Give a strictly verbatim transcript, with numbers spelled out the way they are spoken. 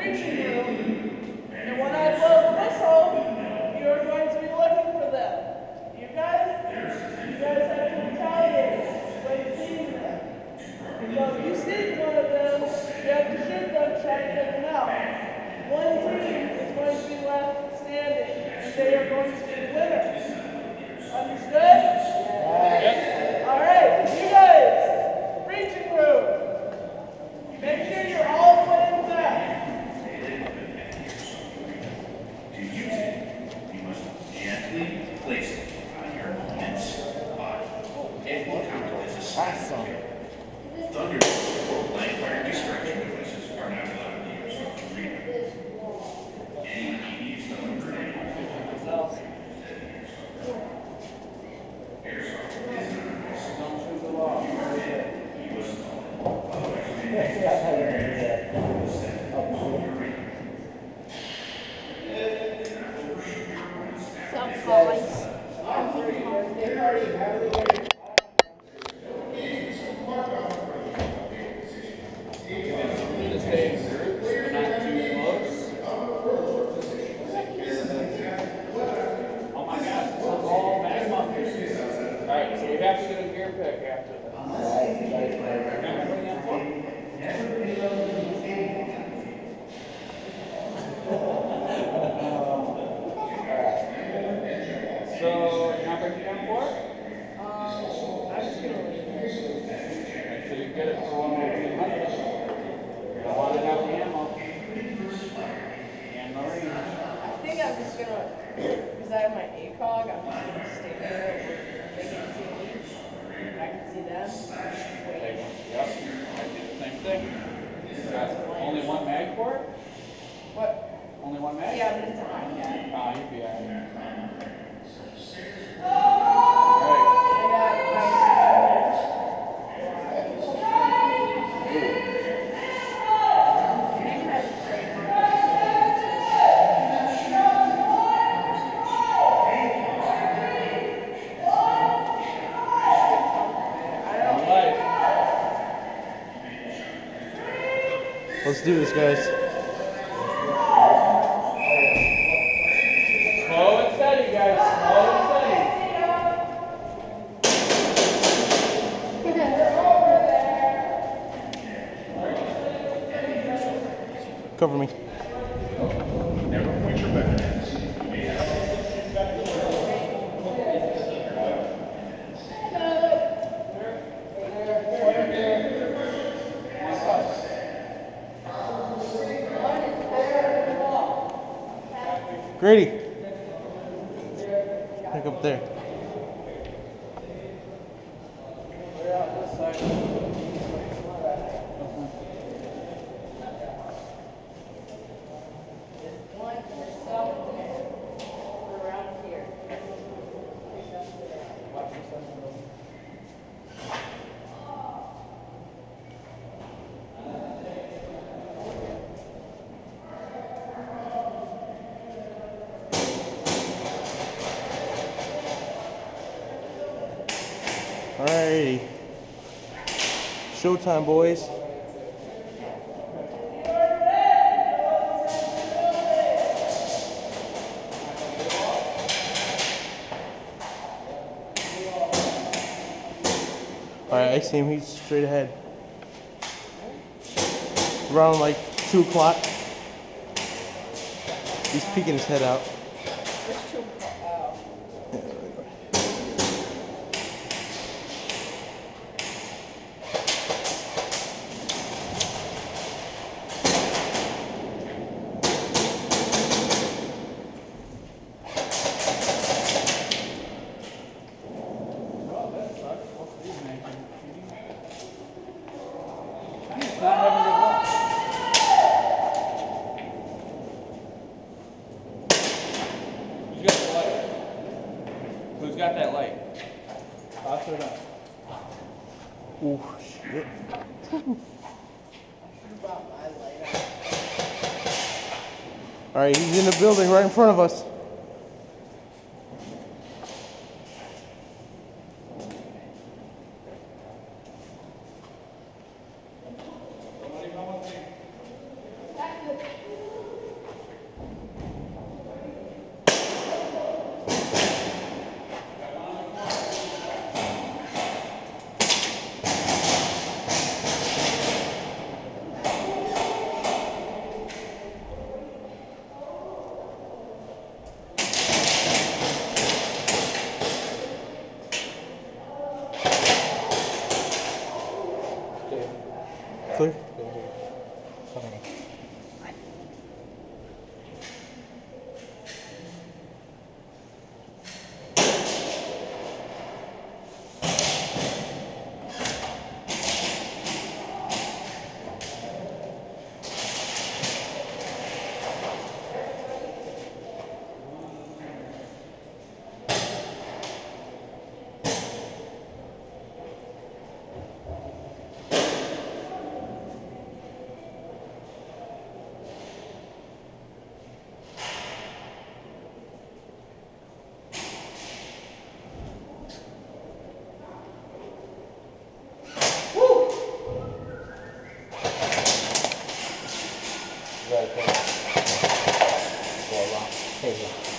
preaching room. And when I blow the whistle, you're going to be looking for them. You guys, you guys have to retaliate when seeing them. So if you see one of them, you have to shoot them, try to get them out. One team is going to be left standing, and they are going to be the winners. Understood? Yes. All right, you guys, preaching room. Make sure you're all the way in the back. To use it, you must gently place it on your opponent's body. It will count as a slap. Thunder or light fire distraction devices are not allowed in the airsoft arena. Any E Vs that are grenade airsoft is not a risk. Don't shoot the law. You are dead. You was otherwise Let's do this, guys. Slow and steady, guys. Slow and steady. Cover me. Never point your weapon. Grady, pick up there. Alrighty. Showtime, boys. Alright, I see him. He's straight ahead. Around like two o'clock. He's peeking his head out. Who's got that light? Pass it up. Oh, shit. Alright, he's in the building right in front of us. Clear? How many? Right there. Go around. There you go.